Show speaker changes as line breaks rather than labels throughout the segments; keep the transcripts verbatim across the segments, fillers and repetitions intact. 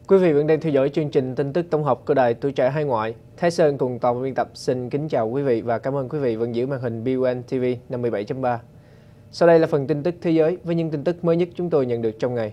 Quý vị vẫn đang theo dõi chương trình tin tức tổng hợp của Đài Tuổi Trẻ Hải Ngoại. Thái Sơn cùng toàn biên tập xin kính chào quý vị và cảm ơn quý vị vẫn giữ màn hình bê o en ti vi năm mươi bảy chấm ba. Sau đây là phần tin tức thế giới với những tin tức mới nhất chúng tôi nhận được trong ngày.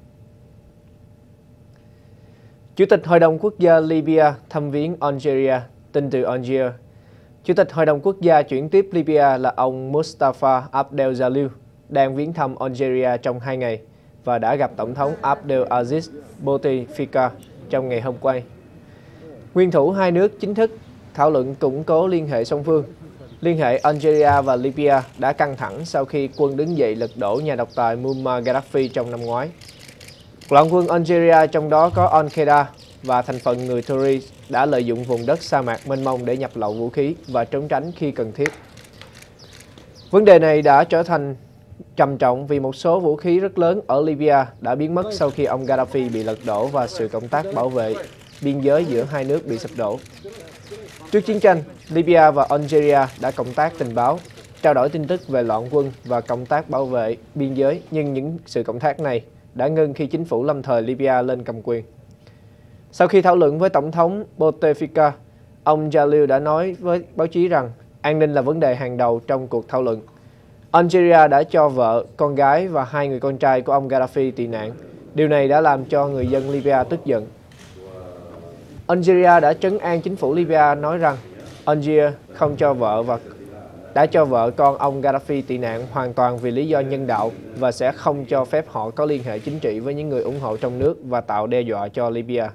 Chủ tịch Hội đồng Quốc gia Libya thăm viếng Algeria, tin từ Algiers. Chủ tịch Hội đồng Quốc gia chuyển tiếp Libya là ông Mustafa Abdel-Jalil đang viếng thăm Algeria trong hai ngày và đã gặp Tổng thống Abdelaziz Bouteflika trong ngày hôm qua. Nguyên thủ hai nước chính thức thảo luận củng cố liên hệ song phương. Liên hệ Algeria và Libya đã căng thẳng sau khi quân đứng dậy lật đổ nhà độc tài Muammar Gaddafi trong năm ngoái. Loạn quân Algeria, trong đó có Al-Qaeda và thành phần người Tory, đã lợi dụng vùng đất sa mạc mênh mông để nhập lậu vũ khí và trốn tránh khi cần thiết. Vấn đề này đã trở thành trầm trọng vì một số vũ khí rất lớn ở Libya đã biến mất sau khi ông Gaddafi bị lật đổ và sự cộng tác bảo vệ biên giới giữa hai nước bị sụp đổ. Trước chiến tranh, Libya và Algeria đã cộng tác tình báo, trao đổi tin tức về loạn quân và công tác bảo vệ biên giới, nhưng những sự cộng tác này đã ngưng khi chính phủ lâm thời Libya lên cầm quyền. Sau khi thảo luận với Tổng thống Bouteflika, ông Jalil đã nói với báo chí rằng an ninh là vấn đề hàng đầu trong cuộc thảo luận. Algeria đã cho vợ, con gái và hai người con trai của ông Gaddafi tị nạn. Điều này đã làm cho người dân Libya tức giận. Algeria đã trấn an chính phủ Libya, nói rằng Algeria không cho vợ và đã cho vợ con ông Gaddafi tị nạn hoàn toàn vì lý do nhân đạo và sẽ không cho phép họ có liên hệ chính trị với những người ủng hộ trong nước và tạo đe dọa cho Libya.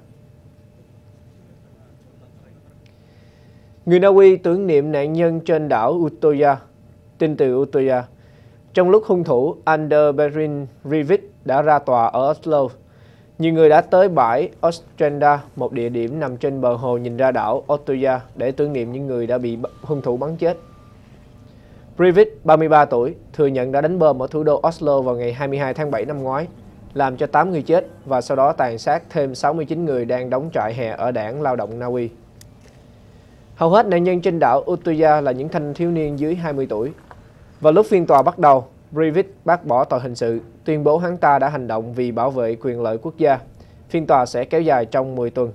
Người Na Uy tưởng niệm nạn nhân trên đảo Utøya. Tin từ Utøya. Trong lúc hung thủ Anders Behring Breivik đã ra tòa ở Oslo, nhiều người đã tới bãi Ostranda, một địa điểm nằm trên bờ hồ nhìn ra đảo Utøya, để tưởng niệm những người đã bị hung thủ bắn chết. Breivik, ba mươi ba tuổi, thừa nhận đã đánh bom ở thủ đô Oslo vào ngày hai mươi hai tháng bảy năm ngoái, làm cho tám người chết và sau đó tàn sát thêm sáu mươi chín người đang đóng trại hè ở đảng lao động Na Uy. Hầu hết nạn nhân trên đảo Utøya là những thanh thiếu niên dưới hai mươi tuổi. Vào lúc phiên tòa bắt đầu, Breivik bác bỏ tội hình sự, tuyên bố hắn ta đã hành động vì bảo vệ quyền lợi quốc gia. Phiên tòa sẽ kéo dài trong mười tuần.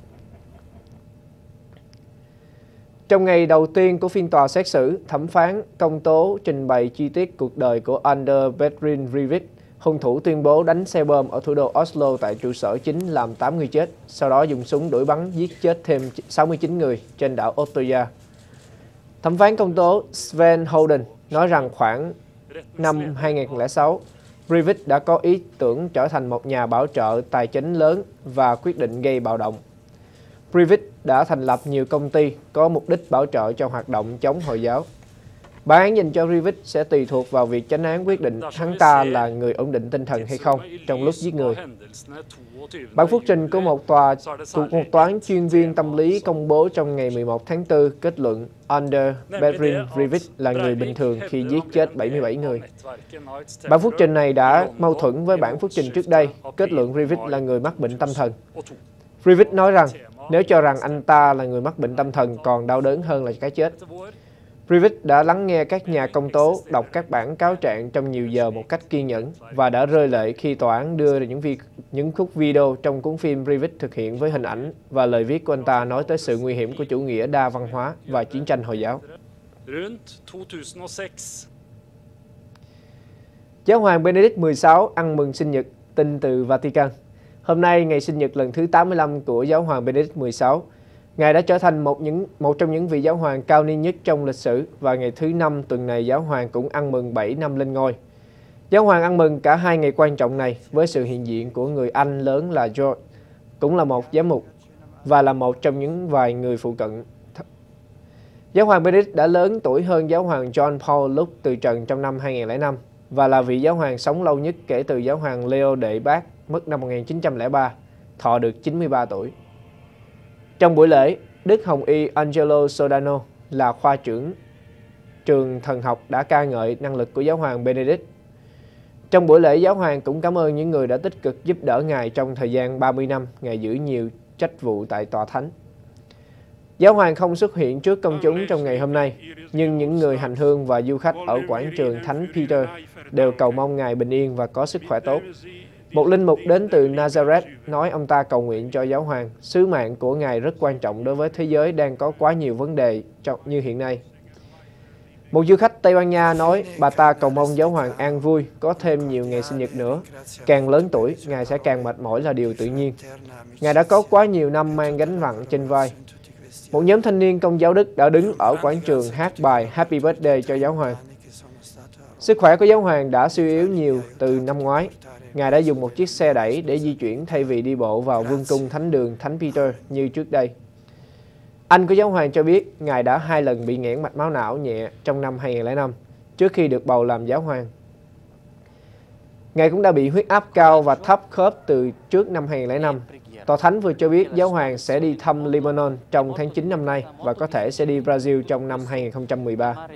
Trong ngày đầu tiên của phiên tòa xét xử, thẩm phán công tố trình bày chi tiết cuộc đời của Anders Behring Breivik. Hung thủ tuyên bố đánh xe bom ở thủ đô Oslo tại trụ sở chính làm tám người chết, sau đó dùng súng đuổi bắn giết chết thêm sáu mươi chín người trên đảo Utøya. Thẩm phán công tố Sven Holden nói rằng khoảng năm hai nghìn không trăm lẻ sáu, Breivik đã có ý tưởng trở thành một nhà bảo trợ tài chính lớn và quyết định gây bạo động. Breivik đã thành lập nhiều công ty có mục đích bảo trợ cho hoạt động chống Hồi giáo. Bản án dành cho Breivik sẽ tùy thuộc vào việc chánh án quyết định hắn ta là người ổn định tinh thần hay không trong lúc giết người. Bản phúc trình của một tòa của một toán chuyên viên tâm lý công bố trong ngày mười một tháng tư kết luận Anders Behring Breivik là người bình thường khi giết chết bảy mươi bảy người. Bản phúc trình này đã mâu thuẫn với bản phúc trình trước đây, kết luận Breivik là người mắc bệnh tâm thần. Breivik nói rằng nếu cho rằng anh ta là người mắc bệnh tâm thần còn đau đớn hơn là cái chết. Breivik đã lắng nghe các nhà công tố đọc các bản cáo trạng trong nhiều giờ một cách kiên nhẫn và đã rơi lệ khi tòa án đưa ra những, vi, những khúc video trong cuốn phim Breivik thực hiện với hình ảnh và lời viết của anh ta nói tới sự nguy hiểm của chủ nghĩa đa văn hóa và chiến tranh Hồi giáo. Giáo hoàng Benedict mười sáu ăn mừng sinh nhật, tin từ Vatican. Hôm nay, ngày sinh nhật lần thứ tám mươi lăm của Giáo hoàng Benedict mười sáu. Ngài đã trở thành một, những, một trong những vị giáo hoàng cao niên nhất trong lịch sử và ngày thứ năm tuần này giáo hoàng cũng ăn mừng bảy năm lên ngôi. Giáo hoàng ăn mừng cả hai ngày quan trọng này với sự hiện diện của người anh lớn là George, cũng là một giám mục và là một trong những vài người phụ cận. Giáo hoàng Benedict đã lớn tuổi hơn giáo hoàng John Paul lúc từ trần trong năm hai nghìn không trăm lẻ năm và là vị giáo hoàng sống lâu nhất kể từ giáo hoàng Leo đệ Bát mất năm một nghìn chín trăm lẻ ba, thọ được chín mươi ba tuổi. Trong buổi lễ, Đức Hồng Y Angelo Sodano là khoa trưởng trường thần học đã ca ngợi năng lực của giáo hoàng Benedict. Trong buổi lễ, giáo hoàng cũng cảm ơn những người đã tích cực giúp đỡ ngài trong thời gian ba mươi năm ngài giữ nhiều trách vụ tại tòa thánh. Giáo hoàng không xuất hiện trước công chúng trong ngày hôm nay, nhưng những người hành hương và du khách ở quảng trường Thánh Peter đều cầu mong ngài bình yên và có sức khỏe tốt. Một linh mục đến từ Nazareth nói ông ta cầu nguyện cho giáo hoàng. Sứ mạng của Ngài rất quan trọng đối với thế giới đang có quá nhiều vấn đề như hiện nay. Một du khách Tây Ban Nha nói bà ta cầu mong giáo hoàng an vui, có thêm nhiều ngày sinh nhật nữa. Càng lớn tuổi, Ngài sẽ càng mệt mỏi là điều tự nhiên. Ngài đã có quá nhiều năm mang gánh nặng trên vai. Một nhóm thanh niên Công giáo Đức đã đứng ở quảng trường hát bài Happy Birthday cho giáo hoàng. Sức khỏe của giáo hoàng đã suy yếu nhiều từ năm ngoái. Ngài đã dùng một chiếc xe đẩy để di chuyển thay vì đi bộ vào vương cung thánh đường Thánh Peter như trước đây. Anh của giáo hoàng cho biết Ngài đã hai lần bị nghẽn mạch máu não nhẹ trong năm hai nghìn không trăm lẻ năm, trước khi được bầu làm giáo hoàng. Ngài cũng đã bị huyết áp cao và thấp khớp từ trước năm hai nghìn không trăm lẻ năm. Tòa Thánh vừa cho biết giáo hoàng sẽ đi thăm Lebanon trong tháng chín năm nay và có thể sẽ đi Brazil trong năm hai nghìn không trăm mười ba.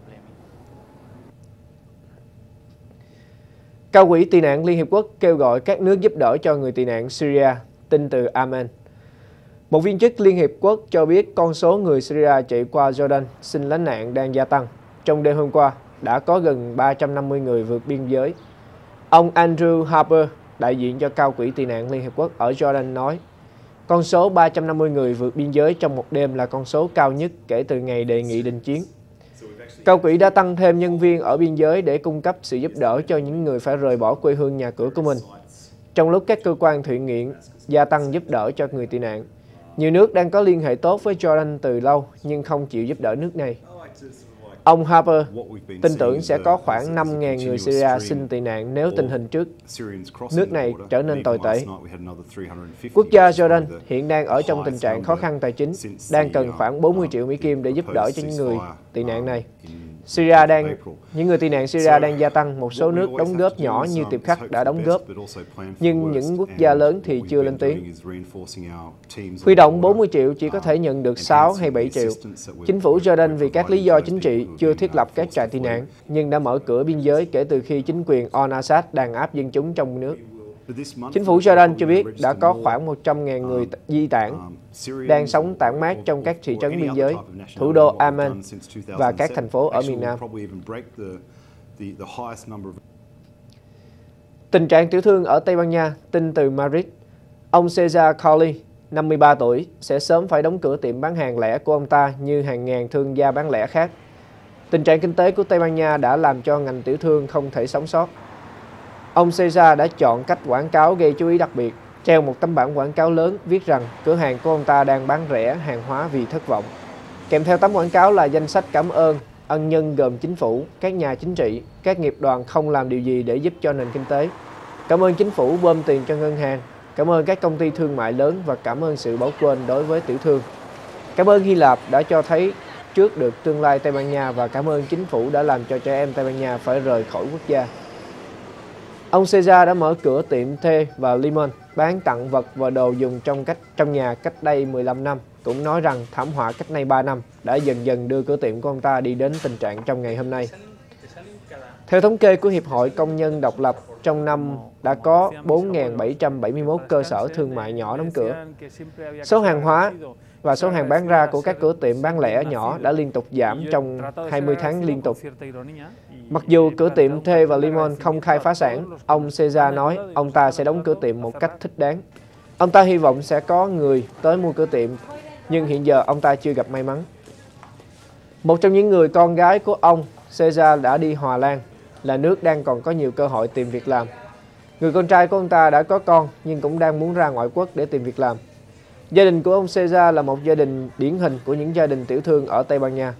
Cao ủy tị nạn Liên Hiệp Quốc kêu gọi các nước giúp đỡ cho người tị nạn Syria, tin từ Amen. Một viên chức Liên Hiệp Quốc cho biết con số người Syria chạy qua Jordan xin lánh nạn đang gia tăng. Trong đêm hôm qua, đã có gần ba trăm năm mươi người vượt biên giới. Ông Andrew Harper, đại diện cho Cao quỹ tị nạn Liên Hiệp Quốc ở Jordan nói, con số ba trăm năm mươi người vượt biên giới trong một đêm là con số cao nhất kể từ ngày đề nghị đình chiến. Cao quỹ đã tăng thêm nhân viên ở biên giới để cung cấp sự giúp đỡ cho những người phải rời bỏ quê hương nhà cửa của mình. Trong lúc các cơ quan thiện nguyện gia tăng giúp đỡ cho người tị nạn, nhiều nước đang có liên hệ tốt với Jordan từ lâu nhưng không chịu giúp đỡ nước này. Ông Harper tin tưởng sẽ có khoảng năm nghìn người Syria xin tị nạn nếu tình hình trước nước này trở nên tồi tệ. Quốc gia Jordan hiện đang ở trong tình trạng khó khăn tài chính, đang cần khoảng bốn mươi triệu Mỹ Kim để giúp đỡ cho những người tị nạn này. Syria đang, những người tị nạn Syria đang gia tăng, một số nước đóng góp nhỏ như Tiệp Khắc đã đóng góp, nhưng những quốc gia lớn thì chưa lên tiếng. Huy động bốn mươi triệu chỉ có thể nhận được sáu hay bảy triệu. Chính phủ Jordan vì các lý do chính trị chưa thiết lập các trại tị nạn, nhưng đã mở cửa biên giới kể từ khi chính quyền al-Assad đàn áp dân chúng trong nước. Chính phủ Jordan cho biết đã có khoảng một trăm nghìn người di tản đang sống tản mát trong các thị trấn biên giới, thủ đô Amman và các thành phố ở miền Nam. Tình trạng tiểu thương ở Tây Ban Nha, tin từ Madrid. Ông Cesar Carli, năm mươi ba tuổi, sẽ sớm phải đóng cửa tiệm bán hàng lẻ của ông ta như hàng ngàn thương gia bán lẻ khác. Tình trạng kinh tế của Tây Ban Nha đã làm cho ngành tiểu thương không thể sống sót. Ông Cesar đã chọn cách quảng cáo gây chú ý đặc biệt, treo một tấm bảng quảng cáo lớn viết rằng cửa hàng của ông ta đang bán rẻ hàng hóa vì thất vọng. Kèm theo tấm quảng cáo là danh sách cảm ơn ân nhân gồm chính phủ, các nhà chính trị, các nghiệp đoàn không làm điều gì để giúp cho nền kinh tế. Cảm ơn chính phủ bơm tiền cho ngân hàng, cảm ơn các công ty thương mại lớn và cảm ơn sự bảo quên đối với tiểu thương. Cảm ơn Hy Lạp đã cho thấy trước được tương lai Tây Ban Nha và cảm ơn chính phủ đã làm cho trẻ em Tây Ban Nha phải rời khỏi quốc gia. Ông Cesar đã mở cửa tiệm thê và limon, bán tặng vật và đồ dùng trong cách trong nhà cách đây mười lăm năm, cũng nói rằng thảm họa cách đây ba năm đã dần dần đưa cửa tiệm của ông ta đi đến tình trạng trong ngày hôm nay. Theo thống kê của Hiệp hội Công nhân Độc lập, trong năm đã có bốn nghìn bảy trăm bảy mươi mốt cơ sở thương mại nhỏ đóng cửa. Số hàng hóa và số hàng bán ra của các cửa tiệm bán lẻ nhỏ đã liên tục giảm trong hai mươi tháng liên tục. Mặc dù cửa tiệm thê và limon không khai phá sản, ông Cesar nói ông ta sẽ đóng cửa tiệm một cách thích đáng. Ông ta hy vọng sẽ có người tới mua cửa tiệm, nhưng hiện giờ ông ta chưa gặp may mắn. Một trong những người con gái của ông Cesar đã đi Hòa Lan, là nước đang còn có nhiều cơ hội tìm việc làm. Người con trai của ông ta đã có con nhưng cũng đang muốn ra ngoại quốc để tìm việc làm. Gia đình của ông Cesar là một gia đình điển hình của những gia đình tiểu thương ở Tây Ban Nha.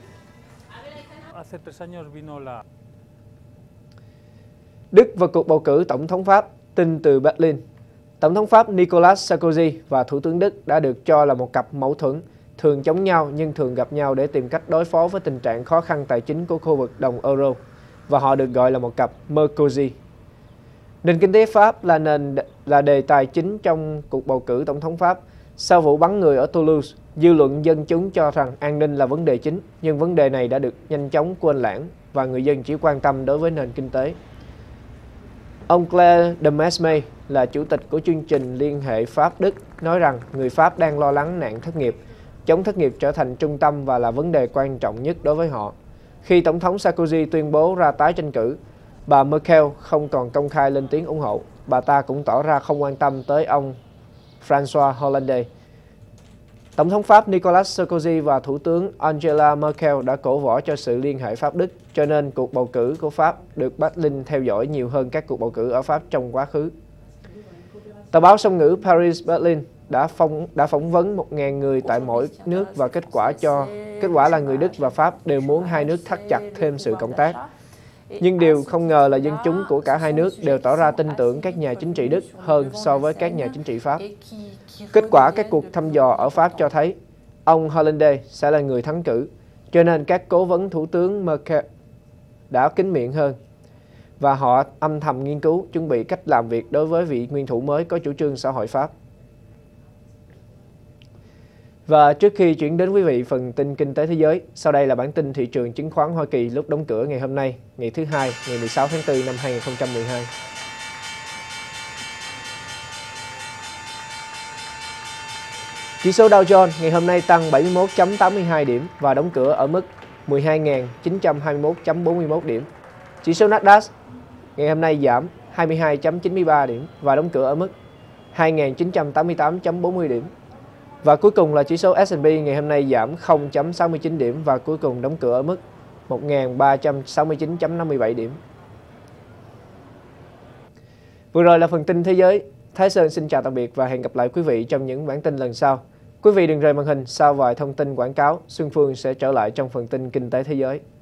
Đức và cuộc bầu cử tổng thống Pháp, tin từ Berlin. Tổng thống Pháp Nicolas Sarkozy và Thủ tướng Đức đã được cho là một cặp mâu thuẫn, thường chống nhau nhưng thường gặp nhau để tìm cách đối phó với tình trạng khó khăn tài chính của khu vực đồng euro, và họ được gọi là một cặp Mercosi. Nền kinh tế Pháp là nền là đề tài chính trong cuộc bầu cử tổng thống Pháp. Sau vụ bắn người ở Toulouse, dư luận dân chúng cho rằng an ninh là vấn đề chính, nhưng vấn đề này đã được nhanh chóng quên lãng và người dân chỉ quan tâm đối với nền kinh tế. Ông Claire de Mesme là chủ tịch của chương trình Liên hệ Pháp-Đức nói rằng người Pháp đang lo lắng nạn thất nghiệp, chống thất nghiệp trở thành trung tâm và là vấn đề quan trọng nhất đối với họ. Khi Tổng thống Sarkozy tuyên bố ra tái tranh cử, Bà Merkel không còn công khai lên tiếng ủng hộ. Bà ta cũng tỏ ra không quan tâm tới ông François Hollande. Tổng thống Pháp Nicolas Sarkozy và Thủ tướng Angela Merkel đã cổ vũ cho sự liên hệ Pháp-Đức, cho nên cuộc bầu cử của Pháp được Berlin theo dõi nhiều hơn các cuộc bầu cử ở Pháp trong quá khứ. Tờ báo song ngữ Paris Berlin đã phỏng đã phỏng vấn một nghìn người tại mỗi nước và kết quả cho kết quả là người Đức và Pháp đều muốn hai nước thắt chặt thêm sự cộng tác. Nhưng điều không ngờ là dân chúng của cả hai nước đều tỏ ra tin tưởng các nhà chính trị Đức hơn so với các nhà chính trị Pháp. Kết quả các cuộc thăm dò ở Pháp cho thấy ông Hollande sẽ là người thắng cử, cho nên các cố vấn Thủ tướng Merkel đã kín miệng hơn và họ âm thầm nghiên cứu chuẩn bị cách làm việc đối với vị nguyên thủ mới có chủ trương xã hội Pháp. Và trước khi chuyển đến quý vị phần tin kinh tế thế giới, sau đây là bản tin thị trường chứng khoán Hoa Kỳ lúc đóng cửa ngày hôm nay, ngày thứ Hai, ngày mười sáu tháng tư năm hai nghìn không trăm mười hai. Chỉ số Dow Jones ngày hôm nay tăng bảy mươi mốt phẩy tám mươi hai điểm và đóng cửa ở mức mười hai nghìn chín trăm hai mươi mốt phẩy bốn mươi mốt điểm. Chỉ số Nasdaq ngày hôm nay giảm hai mươi hai phẩy chín mươi ba điểm và đóng cửa ở mức hai nghìn chín trăm tám mươi tám phẩy bốn mươi điểm. Và cuối cùng là chỉ số S and P ngày hôm nay giảm không phẩy sáu mươi chín điểm và cuối cùng đóng cửa ở mức một nghìn ba trăm sáu mươi chín phẩy năm mươi bảy điểm. Vừa rồi là phần tin thế giới. Thái Sơn xin chào tạm biệt và hẹn gặp lại quý vị trong những bản tin lần sau. Quý vị đừng rời màn hình, sau vài thông tin quảng cáo, Xuân Phương sẽ trở lại trong phần tin kinh tế thế giới.